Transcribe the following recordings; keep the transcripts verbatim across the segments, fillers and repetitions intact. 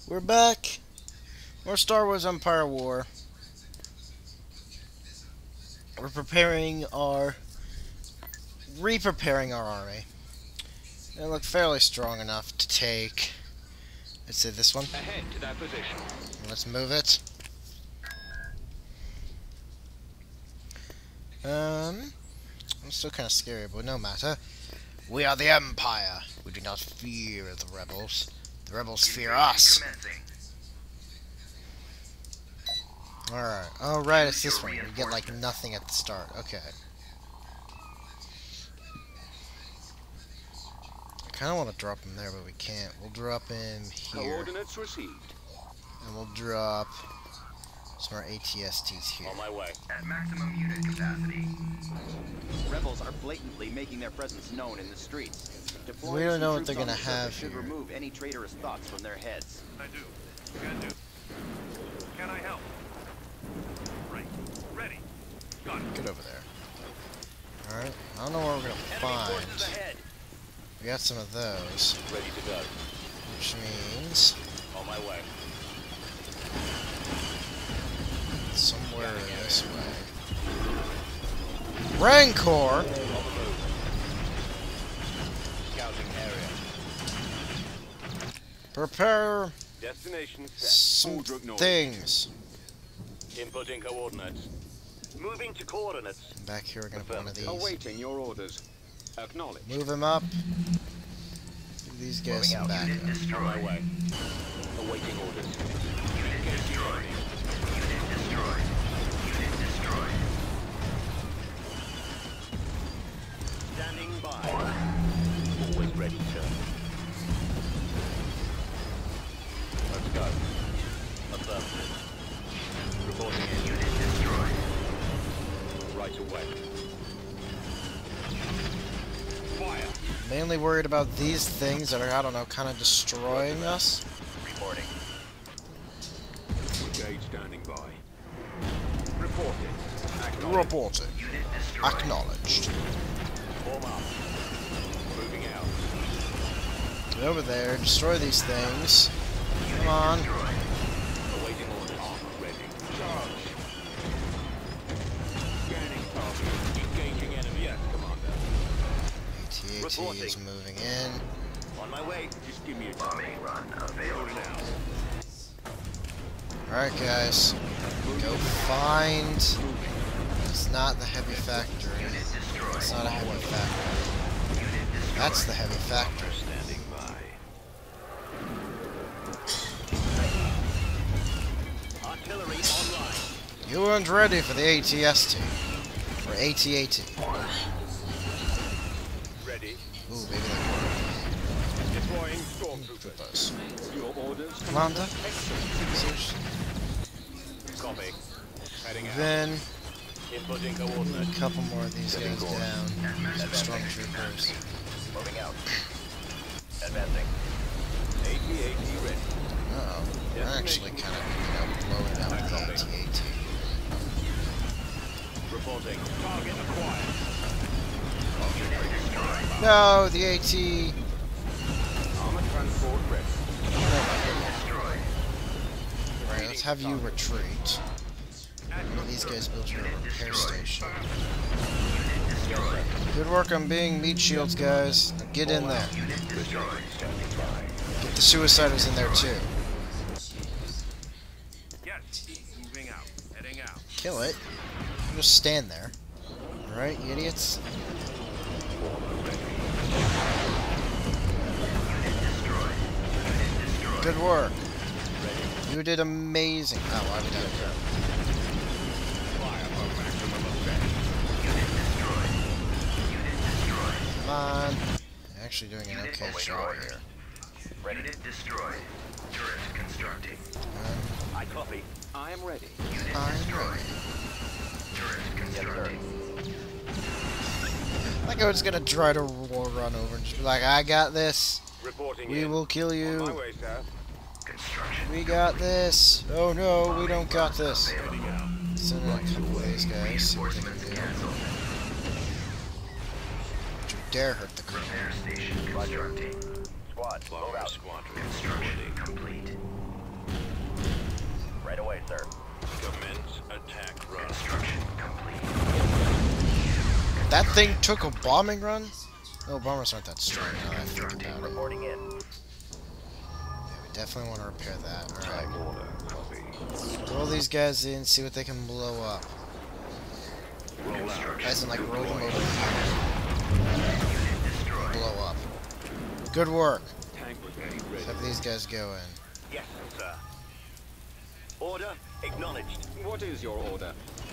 We're back. More Star Wars Empire War. We're preparing our... re-preparing our army. They look fairly strong enough to take... Let's say this one. Ahead to that position. Let's move it. Um... I'm still kind of scary, but no matter. We are the Empire. We do not fear the rebels. The rebels fear us. Alright. Oh, right, it's this one. We get, like, nothing at the start. Okay. I kind of want to drop him there, but we can't. We'll drop him here. Coordinates received. And we'll drop some more A T S Ts here. On my way. At maximum unit capacity. Rebels are blatantly making their presence known in the streets. Deploying We don't some know what troops they're on gonna the surface have should here. remove any traitorous thoughts from their heads. I do. Can do. Can I help? Right. Ready. Got it. Get over there. Alright. I don't know where we're going to Enemy forces find. ahead. We got some of those. Ready to go. Which means... On my way. somewhere this way. Rancor! On the move. Scouting area. Prepare Destination set. some Order acknowledged. things. Inputting coordinates. Moving to coordinates. Back here we're going to put one of these. Awaiting your orders. Acknowledge. Move him up. Give these guys some back. Unit On my destroyed. way. Awaiting orders. Unit destroyed. Unit destroyed. Unit destroyed. Standing by. Always ready, sir. Let's go. Affirmative. Reporting in. Unit destroyed. Right away. Fire. Mainly worried about these things that are, I don't know, kind of destroying us. Reporting. Brigade standing by. Reporting. Acknowledged. Reported. Unit destroyed. Acknowledged. Form up. Moving out. Get over there. Destroy these things. Come on. Destroyed. Awaiting orders. Armor ready. Charge. Scanning target. Engaging enemy. Yes, Commander. A T A T Reporting. is moving in. On my way. Just give me a Bombing run available. now. Alright, guys. Go find... It's not the heavy factory. Unit destroyed. It's not a heavy factory. Unit destroyed. That's the heavy factory. Standing by. Artillery online. You weren't ready for the A T S T. Or A T A T. Ready. Ooh, maybe they Deploying put stormtroopers. those. Your orders. Commander? Copy. Heading out. Then, Inputting a coordinates. couple more of these guys down. Some stormtroopers. Moving out. Advancing. A T A T ready. Uh-oh. We're actually kind of, you know, blowing out the A T A T. Reporting. Target acquired. Unit destroyed. No, the AT... Armor transport ready. Destroyed. Right, let's have you retreat. And these guys build your repair station. Unit destroyed. Good work on being meat shields, guys. Now get in there. Unit destroyed. Standing by. Get the suiciders in there, too. Yes. Moving out. Heading out. Kill it. You just stand there. Alright, you idiots? Unit destroyed. Unit destroyed. Good work. You did amazing. Oh, why we done Fire for maximum effect. Unit destroyed. Unit destroyed. Come on. You're actually doing an Unit okay awaiting job orders. here. Unit destroyed. Turret constructing. Um, I copy. I am ready. Unit I'm destroyed. ready. Turret constructing. Like I was gonna try to war run over and just be like, I got this. Reporting We in. will kill On my you. way, sir. Construction. We got this. Oh no, we don't got this. Heading out. Send in a couple of these guys. See what they can Reinforcements do. canceled. Don't you dare hurt the colonel. Repair station constructing. Squad, move out. Squadron. Construction complete. That thing took a bombing run? Oh, bombers aren't that strong. No, I figured Constructing. out. Reporting in. Yeah, we definitely want to repair that. Alright. Time order. Copy. Roll these guys in, see what they can blow up. Roll out. As in, like, roll them over Unit destroyed. blow up. Good work. Tank brigade Let's ready. have these guys go in. Yes, sir. Order acknowledged. What is your order?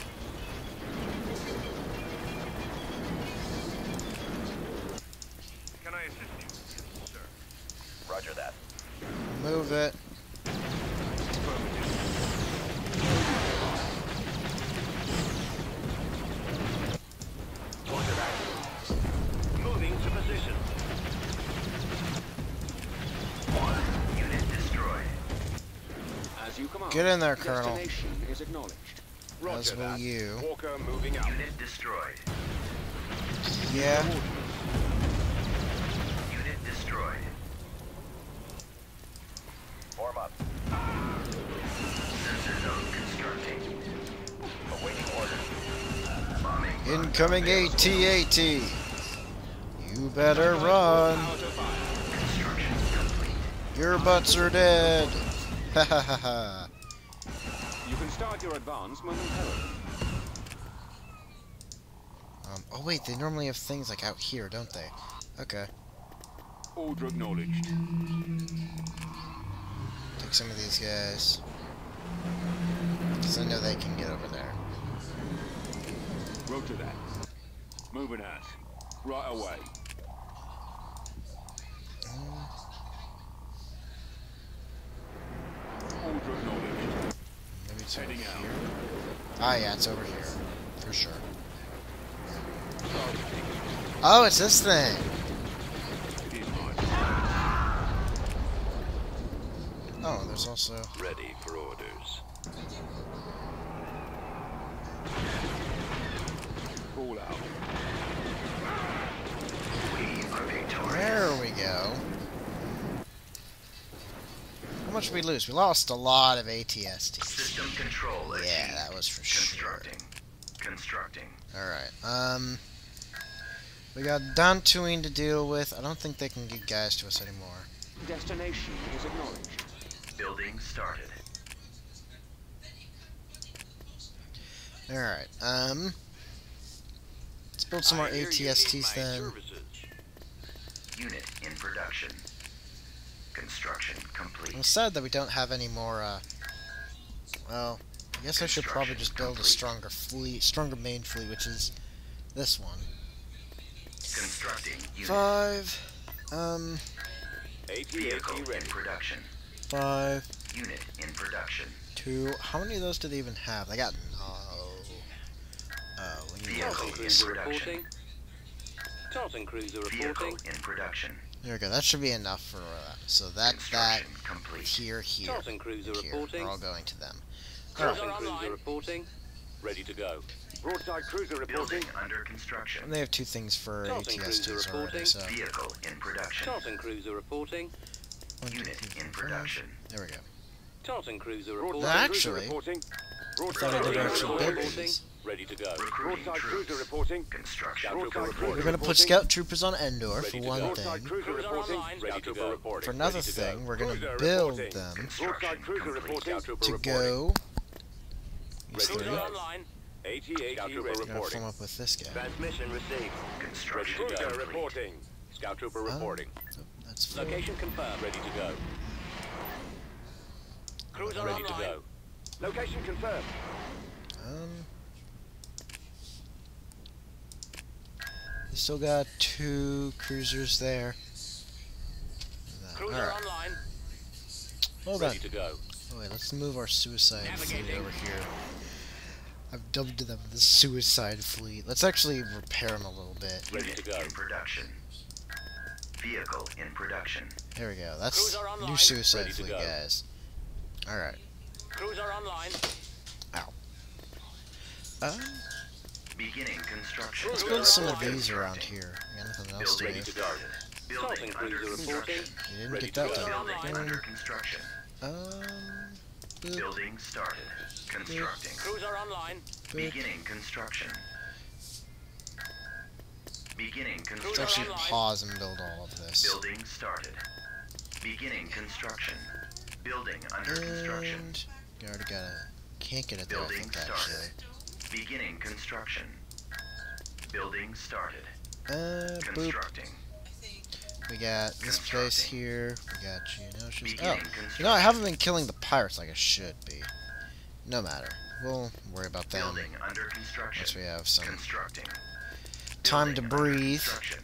Can I assist you? Yes, sir. Roger that. Move it. Roger that. Moving to position. One. Unit destroyed. As you command. Get in there, Colonel. Destination is acknowledged. Roger As will that. you. Walker moving out. Unit destroyed. Yeah. Unit destroyed. Form up. Sensor zone constructing. Awaiting orders. Bombing. Incoming AT AT. You better run. Construction complete. Your butts are dead. Ha ha ha ha. You can start your advance momentarily. Um, oh wait, they normally have things like out here, don't they? Okay. Order acknowledged. Take some of these guys. Because I know they can get over there. Roger that. Moving out. Right away. Order acknowledged. Maybe it's over Heading here. out. Ah yeah, it's over here. For sure. Oh, it's this thing! It is mine. Oh, there's also... Ready for orders. Call out. We are victorious. There we go. How much did we lose? We lost a lot of A T S Ts. System control achieved. Yeah, that was for sure. Constructing. Constructing. Alright, um... we got Dantooine to deal with. I don't think they can get guys to us anymore. Destination is acknowledged. Building started. Alright, um... let's build some more A T S Ts then. Unit in production. Construction complete. I'm sad that we don't have any more, uh... well, I guess I should probably just build a stronger fleet, stronger main fleet, which is this one. Constructing unit. Five, um, Vehicle in production. five, Unit in production. two. How many of those do they even have? They got no. Oh, we need Vehicle more. in production. Tartan cruiser Vehicle reporting. in production. There we go. That should be enough for uh, so that that Construction complete. here, here, Tartan cruiser and here reporting. are all going to them. Tartan Alright. cruiser reporting. Ready to go. Broadside cruiser reporting. Building under construction. And they have two things for Tartan A T S Ts cruiser already. reporting. So Vehicle in production. Tartan cruiser reporting. one, two, Unit three, in four, five. production. There we go. Tartan cruiser Well, reporting. actually, reporting. I Broadside thought I did cruiser actually reporting. build these. Ready to go. Recruiting Broadside cruiser troops. reporting. Construction. Broadside Broadside cruiser We're gonna put scout troopers on Endor for Ready to one go. Broadside thing. cruiser Cruiser reporting. online. Ready Ready to to go go. reporting. For another Ready to go. thing, we're gonna Cruiser build reporting. them Construction Broadside cruiser complete. reporting. Scout trooper to reporting. go. These Cruiser three. online. AT AT Scout trooper ready. We're gonna reporting. form up with this guy. Transmission received. Construction Ready to go. Cruiser complete. reporting. Scout trooper Oh. reporting. Oh, that's full. Location confirmed. Ready to go. Cruiser Ready to online. go. Location confirmed. Um, we still got two cruisers there. Cruiser Alright, online. hold on. Ready to go. Oh, wait, let's move our suicide fleet Navigating. over here. I've dubbed them the suicide fleet. Let's actually repair them a little bit. Ready Unit to go. in production. Vehicle in production. There we go. That's Cruiser online. new suicide Ready to fleet, go. guys. Alright. Cruiser online. Um, Beginning construction. let's Cruiser build some of online. these around here. We got nothing else to Building do. started. Building Tartan under cruiser construction. reporting. You didn't Ready get to that go. done. Building Boom. under construction. Um, boop, Building started. Constructing. Cruiser online. boop. Beginning construction. Beginning Let's construction. actually pause and build all of this. Building started. Beginning construction. Building under construction. And you already got it. Can't get it there, I Building think, actually. started. Beginning construction. Building started. Uh, boop. Constructing. We got this place Constructing. here. We got Geonosis. Oh, Beginning you know, I haven't been killing the pirates like I should be. No matter. We'll worry about them Building under construction. once we have some Constructing. time to Building under breathe. construction.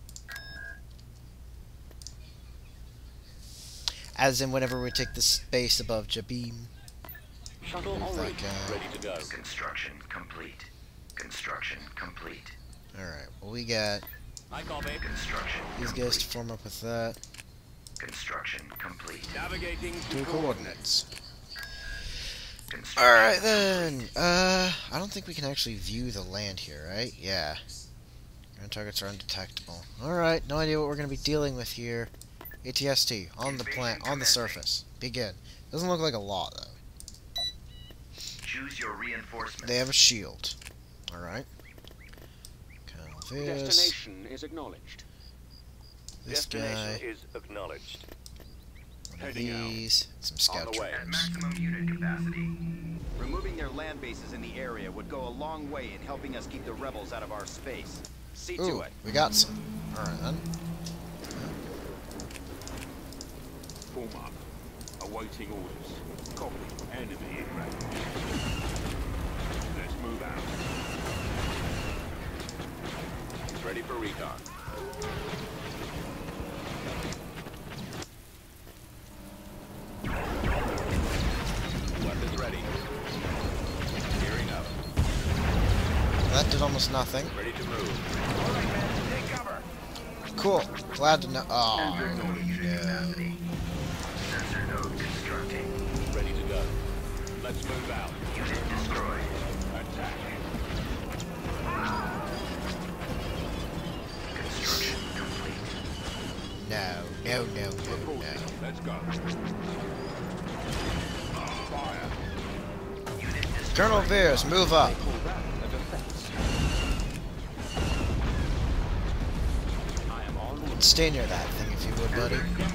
As in whenever we take the space above Jabim. Shuttle en Move route. that guy. Ready to go. Construction complete. Construction complete. Alright, well we got I copy. Construction these complete. guys to form up with that. Construction complete. Navigating Two to coordinates. Construction Alright then. Uh, I don't think we can actually view the land here, right? Yeah. Ground targets are undetectable. Alright, no idea what we're going to be dealing with here. A T S T, on the plant, on the surface. Begin. Doesn't look like a lot, though. Choose your reinforcements. They have a shield. Alright. Kind of this. Destination is acknowledged. This Destination guy. is acknowledged. One of heading out. these. and Some scout On the way. At troopers. maximum unit capacity. Removing their land bases in the area would go a long way in helping us keep the rebels out of our space. See to Ooh, it. we got some. Alright then. Form up. Awaiting orders. Copy. Enemy in range. Let's move out. Ready for recon. Weapons ready. Gearing up. That did almost nothing. Ready to move. All right, men, take cover. Cool. Glad to know. Oh, Sensor node unit no. capacity. Sensor node constructing. Ready to go. Let's move out. Unit destroyed. Attack. Construction complete. No, no, no, no, no. Let's go. Fire. Unit destroyed. Colonel Veers, move up. Call that a defense. I am en route. Stay near that thing if you would, buddy.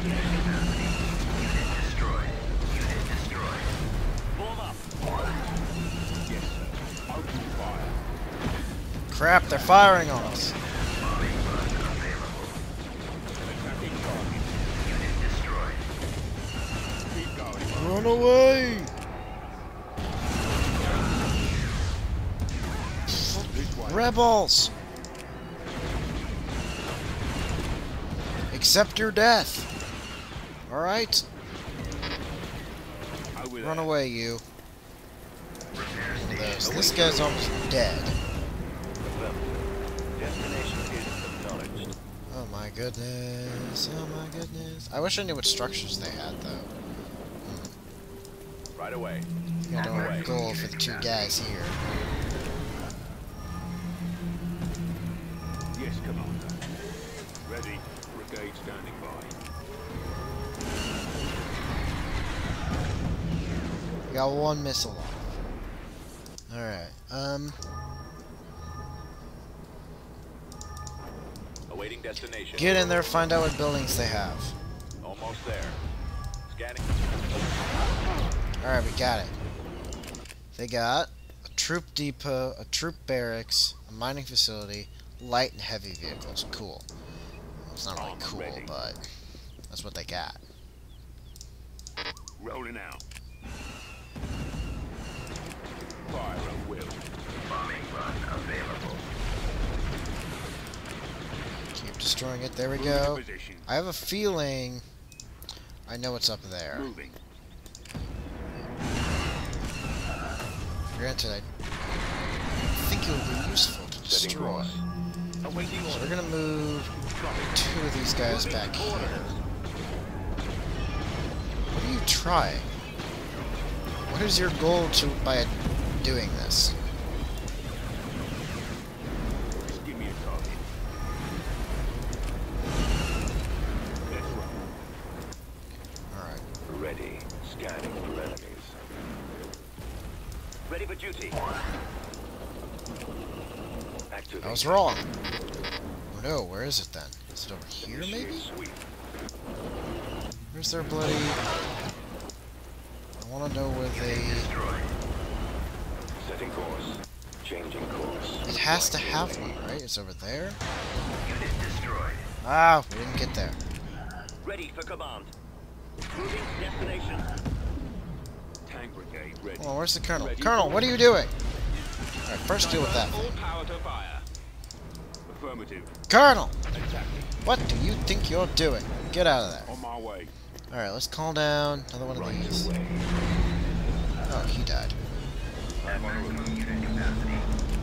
Unit destroyed. Unit destroyed. Form up. Yes, sir. Open fire. Crap, they're firing on us. Bombing run available. Attacking target. Unit destroyed. Keep going. Run away! This way. Rebels! Accept your death. Alright? Over there. Run away, you. Repair Look at station. this. This guy's almost dead. Destination is acknowledged. Oh my goodness. Oh my goodness. I wish I knew what structures they had, though. Right away. Got our goal for the two guys here. Yes, Commander. Ready. Brigade standing by. We got one missile off. Alright, um... Awaiting destination. get in there, find out what buildings they have. Almost there. Scanning. Alright, we got it. They got a troop depot, a troop barracks, a mining facility, light and heavy vehicles. Cool. Well, it's not really Armor cool, ready. but that's what they got. Rolling out. Fire at will. Bombing run available. Keep destroying it. There we Moving go. to position. I have a feeling I know what's up there. Moving. Granted, I think it would be useful to Setting destroy. course. Awaiting So orders. we're gonna move two of these guys back here. What are you trying? What is your goal to by doing this? Just give me a target. Let's run. Alright. Ready. Scanning for enemies. Ready for duty. I was wrong. no, where is it then? Is it over here, maybe? Initiate sweep. Where's their bloody... I want to know where they... Setting course. Changing course. It has to have one, right? It's over there? Unit destroyed. Ah, we didn't get there. Ready for command. Moving to destination. Tank brigade ready. Hold on, where's the Colonel? Ready Colonel, for what are you doing? Alright, first deal with that. All power to fire. Affirmative. Colonel! Attacking. What do you think you're doing? Get out of there. On my way. Alright, let's calm down. Another one of Right these. away. Oh, he died. At maximum unit capacity.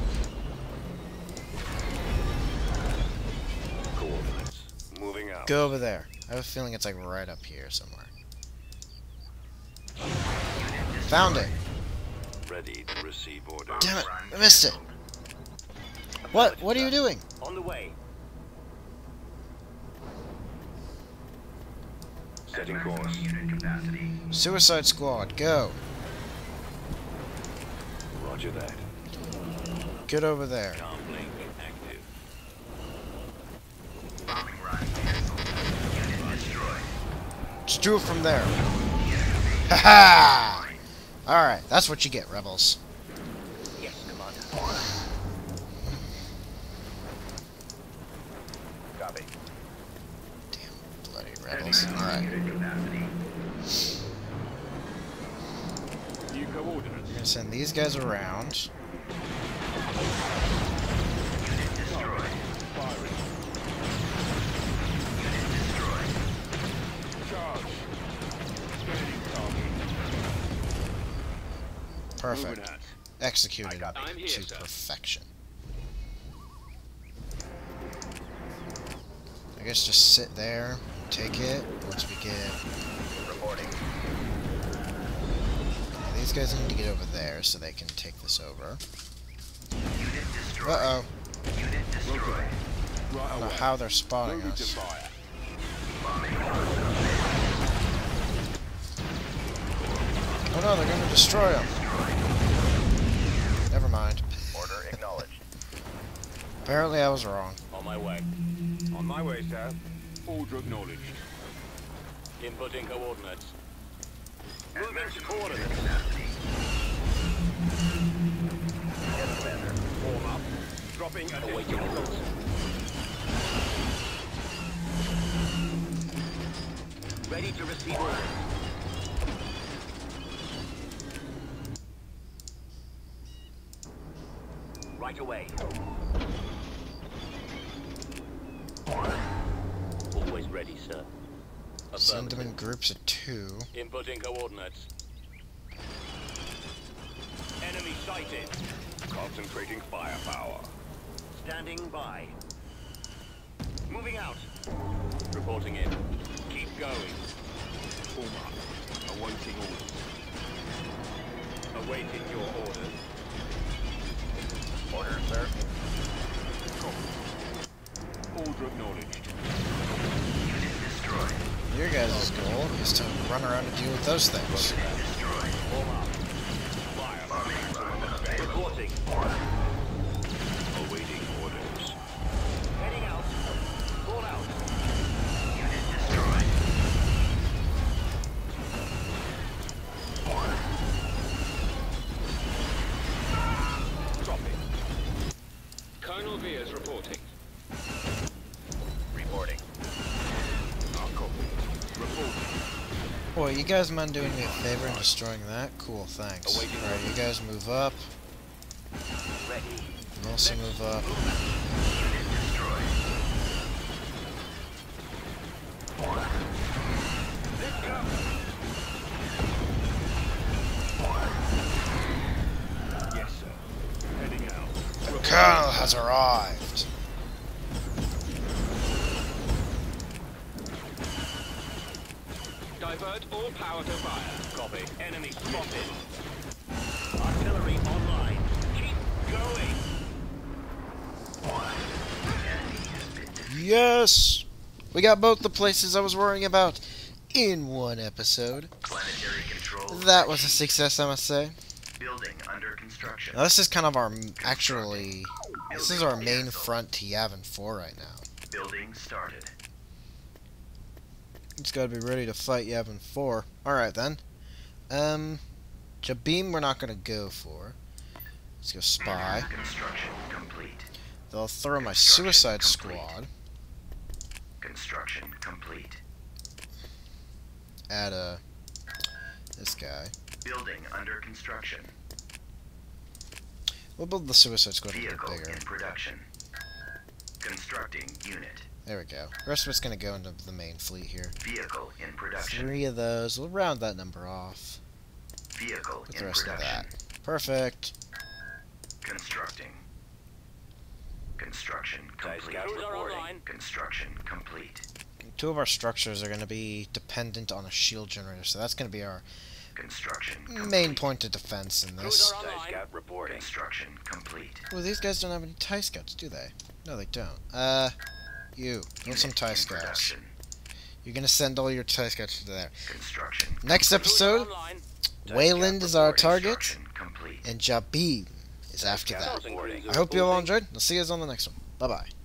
Coordinates. Moving out. Go over there. I have a feeling it's like right up here somewhere. Found it! Ready to receive order. Damn it! I missed it! What? What are you doing? On the way. At Setting maximum course. unit capacity. Suicide Squad, go! Roger that. Get over there. Comlink active. Bombing run canceled. Unit destroyed. Just do it from there. Ha-ha! Alright, that's what you get, rebels. Yes, Commander. Copy. Damn bloody rebels. Alright. Unit capacity. New coordinates. We're gonna send these guys around. Unit destroyed. Firing. Unit destroyed. Charge. Scanning target. Perfect. Moving out. Executed I got it. I'm here, to sir. perfection. I guess just sit there, take it, once we get... Reporting. Okay, these guys need to get over there so they can take this over. Unit destroyed. Uh-oh. Unit destroyed. Right I don't know away. how they're spotting Moving to us. fire. Oh no, they're gonna destroy them. Never mind. Order acknowledged. Apparently I was wrong. On my way. On my way, sir. Order acknowledged. Inputting coordinates. At Moving to maximum coordinates. unit capacity. Yes, Commander. Warm up. Dropping at awaiting results. Ready to receive orders. Right away. Always ready, sir. Send them in groups of two. Inputting coordinates. Enemy sighted. Concentrating firepower. Standing by. Moving out. Reporting in. Keep going. Form up. Awaiting orders. Awaiting your orders. Order, sir. Order acknowledged. Unit destroyed. Your guys' goal is to run around and deal with those things. Unit destroyed. Form up. Fire. Reporting. Awaiting orders. Heading out. Call out. Unit destroyed. Dropping. Colonel Veers reporting. Reporting. Our copy. Reporting. Boy, you guys mind doing me a favor and destroying that? Cool, thanks. Awaiting Alright, you guys move up. Ready. You also move up. Unit destroyed. Let's go. Yes, sir. Heading out. The Colonel has arrived. Divert all power to fire. Copy. Enemy spotted. Artillery online. Keep going. Yes! We got both the places I was worrying about in one episode. Planetary control. That was a success, I must say. Building under construction. Now, this is kind of our, m- actually, this is our main front to Yavin four right now. Building started. It's gotta be ready to fight Yavin four. Alright then. Um, Jabim we're not gonna go for. Let's go spy. Construction complete. They'll throw my Construction suicide complete. squad. Construction complete. Add a... this guy. Building under construction. We'll build the suicide squad a bit Vehicle bigger. in production. Constructing unit. There we go. The rest of it's gonna go into the main fleet here. Vehicle in production. Three of those. We'll round that number off. Vehicle With in the rest of production. that. Perfect. Constructing. Construction complete. scouts are Reporting. online. Construction complete. Two of our structures are gonna be dependent on a shield generator, so that's gonna be our Construction complete. main point of defense in this. Crews are TIE online. scout reporting. Construction complete. Well, these guys don't have any TIE scouts, do they? No, they don't. Uh, you. Want some Unit TIE in scouts. production. You're gonna send all your TIE scouts to there. Construction. Next Crews are episode, online. TIE Wayland scout is our reporting. target, Construction complete. and Jabim is after scout that. Crossing crews are I hope you all reporting. enjoyed. I'll see you guys on the next one. Bye-bye.